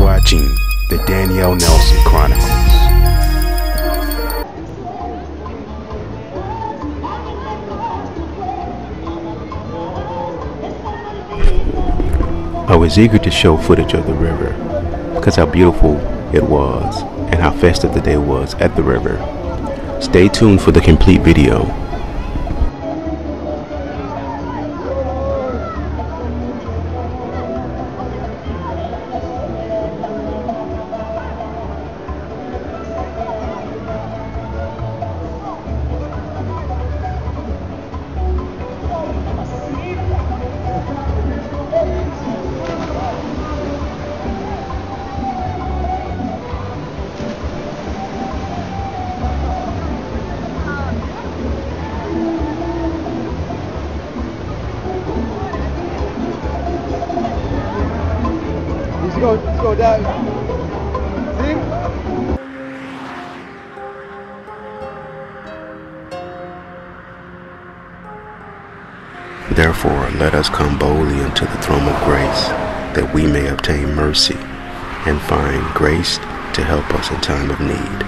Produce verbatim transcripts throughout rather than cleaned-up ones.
watching the Daniell Nelson Chronicles. I was eager to show footage of the river because how beautiful it was and how festive the day was at the river. Stay tuned for the complete video. Let's go, let's go down. See? Therefore, let us come boldly unto the throne of grace, that we may obtain mercy and find grace to help us in time of need.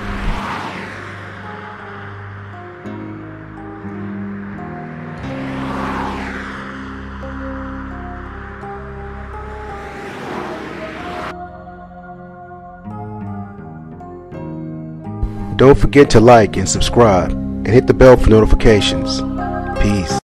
Don't forget to like and subscribe and hit the bell for notifications. Peace.